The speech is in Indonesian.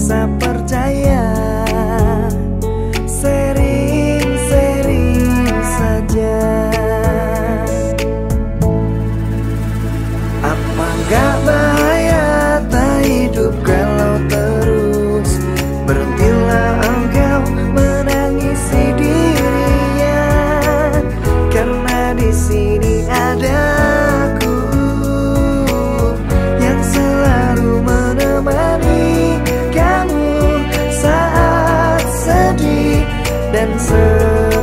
bisa percaya. Sering-sering saja. Apa gak bahaya tak hidup kalau terus? Berhentilah engkau menangisi dirinya, karena di sini ada aku yang selalu menemani kamu saat sedih dan sedih.